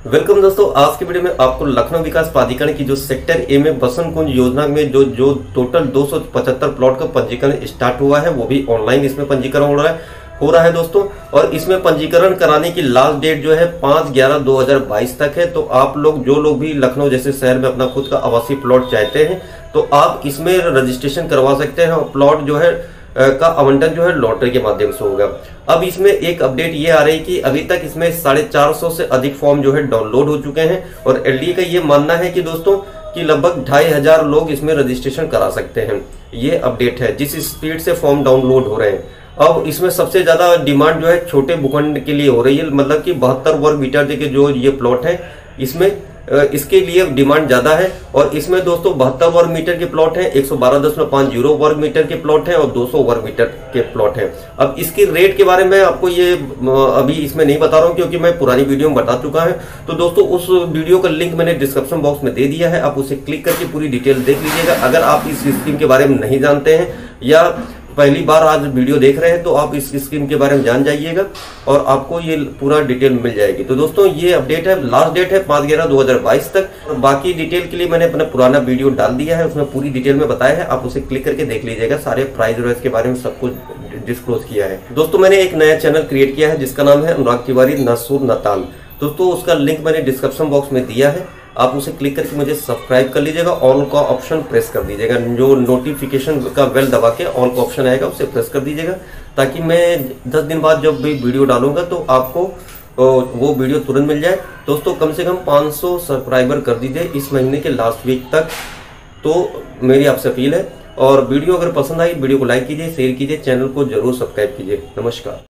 Welcome दोस्तों, आज की वीडियो में आपको लखनऊ विकास प्राधिकरण की जो सेक्टर ए में बसंत कुंज योजना में जो टोटल 275 प्लॉट का पंजीकरण स्टार्ट हुआ है, वो भी ऑनलाइन इसमें पंजीकरण हो रहा है दोस्तों। और इसमें पंजीकरण कराने की लास्ट डेट जो है 5/11/2022 तक है। तो आप लोग जो लोग भी लखनऊ जैसे शहर में अपना खुद का आवासीय प्लॉट चाहते हैं तो आप इसमें रजिस्ट्रेशन करवा सकते हैं और प्लॉट जो है का आवंटन जो है लॉटरी के माध्यम से होगा। अब इसमें एक अपडेट ये आ रही कि अभी तक इसमें 450 से अधिक फॉर्म जो है डाउनलोड हो चुके हैं और एलडीए का ये मानना है कि दोस्तों कि लगभग 2500 लोग इसमें रजिस्ट्रेशन करा सकते हैं। ये अपडेट है जिस स्पीड से फॉर्म डाउनलोड हो रहे हैं। अब इसमें सबसे ज्यादा डिमांड जो है छोटे भूखंड के लिए हो रही है, मतलब कि 72 वर्ग मीटर के जो ये प्लॉट है इसमें इसके लिए डिमांड ज्यादा है। और इसमें दोस्तों 72 वर्ग मीटर के प्लॉट है, 112.50 वर्ग मीटर के प्लॉट है और 200 वर्ग मीटर के प्लॉट है। अब इसकी रेट के बारे में आपको ये अभी इसमें नहीं बता रहा हूँ क्योंकि मैं पुरानी वीडियो में बता चुका है। तो दोस्तों उस वीडियो का लिंक मैंने डिस्क्रिप्शन बॉक्स में दे दिया है, आप उसे क्लिक करके पूरी डिटेल देख लीजिएगा। अगर आप इस स्कीम के बारे में नहीं जानते हैं या पहली बार आज वीडियो देख रहे हैं तो आप इस स्कीम के बारे में जान जाइएगा और आपको ये पूरा डिटेल मिल जाएगी। तो दोस्तों ये अपडेट है, लास्ट डेट है 5/11/2022 तक। और बाकी डिटेल के लिए मैंने अपना पुराना वीडियो डाल दिया है, उसमें पूरी डिटेल में बताया है, आप उसे क्लिक करके देख लीजिएगा। सारे प्राइस और के बारे में सब कुछ डिस्क्लोज किया है। दोस्तों मैंने एक नया चैनल क्रिएट किया है जिसका नाम है अनुराग तिवारी नसूर नताल। दोस्तों उसका लिंक मैंने डिस्क्रिप्शन बॉक्स में दिया है, आप उसे क्लिक करके मुझे सब्सक्राइब कर लीजिएगा। ऑल का ऑप्शन प्रेस कर दीजिएगा, जो नोटिफिकेशन का बेल दबा के ऑल का ऑप्शन आएगा उसे प्रेस कर दीजिएगा, ताकि मैं 10 दिन बाद जब भी वीडियो डालूंगा तो आपको वो वीडियो तुरंत मिल जाए। दोस्तों कम से कम 500 सब्सक्राइबर कर दीजिए इस महीने के लास्ट वीक तक, तो मेरी आपसे अपील है। और वीडियो अगर पसंद आई वीडियो को लाइक कीजिए, शेयर कीजिए, चैनल को जरूर सब्सक्राइब कीजिए। नमस्कार।